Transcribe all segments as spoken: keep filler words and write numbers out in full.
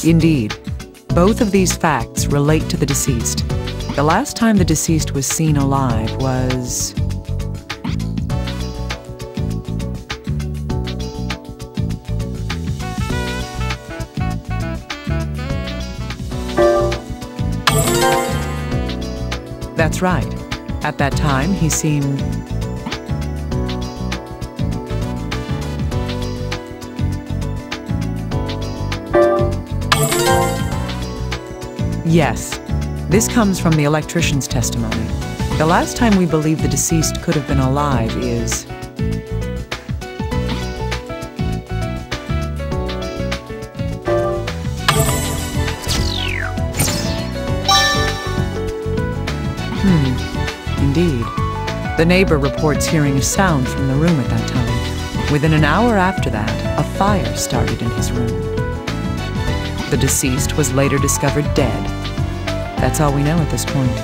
Indeed. Both of these facts relate to the deceased. The last time the deceased was seen alive was... That's right. At that time, he seemed... Yes. This comes from the electrician's testimony. The last time we believe the deceased could have been alive is... Hmm. Indeed. The neighbor reports hearing a sound from the room at that time. Within an hour after that, a fire started in his room. The deceased was later discovered dead. That's all we know at this point.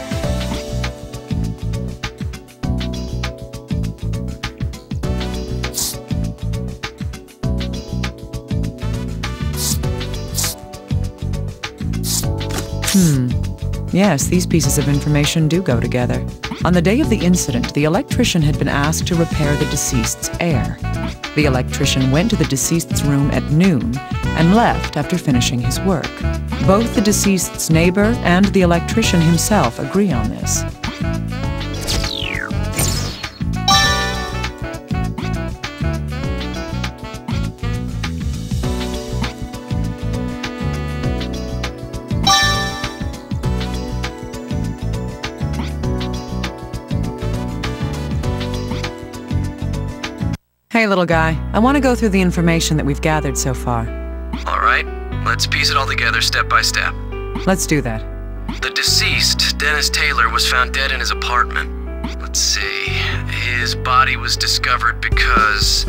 Hmm. Yes, these pieces of information do go together. On the day of the incident, the electrician had been asked to repair the deceased's air. The electrician went to the deceased's room at noon and left after finishing his work. Both the deceased's neighbor and the electrician himself agree on this. Hey, little guy. I want to go through the information that we've gathered so far. All right. Let's piece it all together step by step. Let's do that. The deceased, Dennis Taylor, was found dead in his apartment. Let's see. His body was discovered because...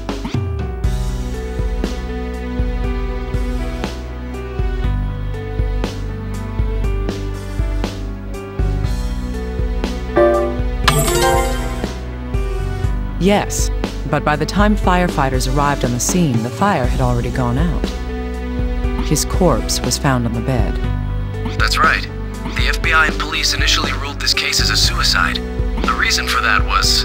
Yes. But by the time firefighters arrived on the scene, the fire had already gone out. His corpse was found on the bed. That's right. The F B I and police initially ruled this case as a suicide. The reason for that was...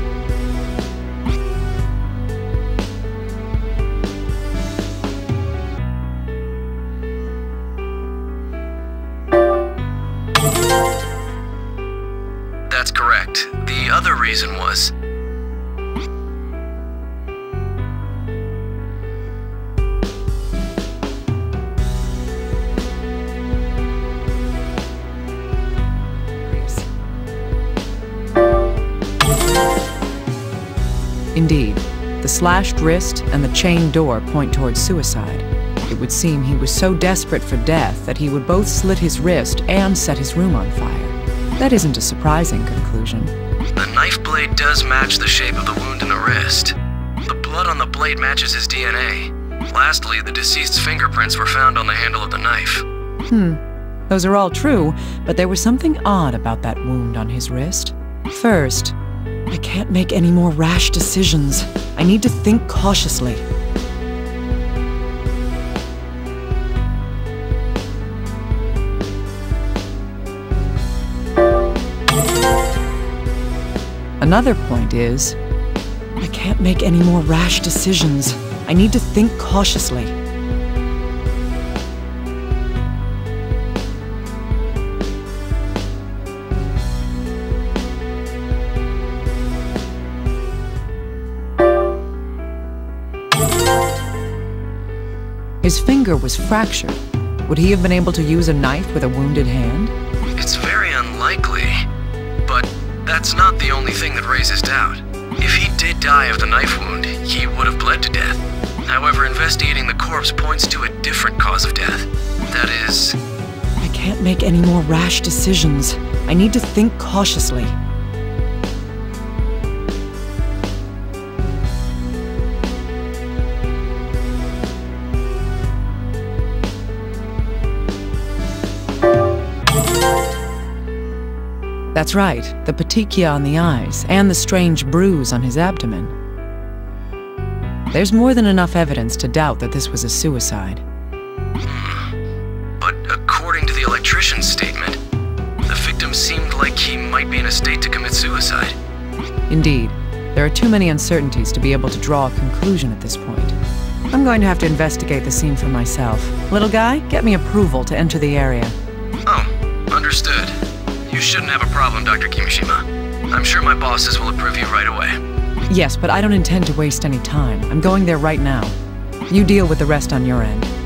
That's correct. The other reason was... Indeed, the slashed wrist and the chained door point towards suicide. It would seem he was so desperate for death that he would both slit his wrist and set his room on fire. That isn't a surprising conclusion. The knife blade does match the shape of the wound in the wrist. The blood on the blade matches his D N A. Lastly, the deceased's fingerprints were found on the handle of the knife. Hmm. Those are all true, but there was something odd about that wound on his wrist. First, I can't make any more rash decisions. I need to think cautiously. Another point is, I can't make any more rash decisions. I need to think cautiously. His finger was fractured. Would he have been able to use a knife with a wounded hand? It's very unlikely, but that's not the only thing that raises doubt. If he did die of the knife wound, he would have bled to death. However, investigating the corpse points to a different cause of death. That is... I can't make any more rash decisions. I need to think cautiously. That's right, the petechia on the eyes, and the strange bruise on his abdomen. There's more than enough evidence to doubt that this was a suicide. electrician's statement, the victim seemed like he might be in a state to commit suicide. Indeed. There are too many uncertainties to be able to draw a conclusion at this point. I'm going to have to investigate the scene for myself. Little guy, get me approval to enter the area. Oh, understood. You shouldn't have a problem, Doctor Kimishima. I'm sure my bosses will approve you right away. Yes, but I don't intend to waste any time. I'm going there right now. You deal with the rest on your end.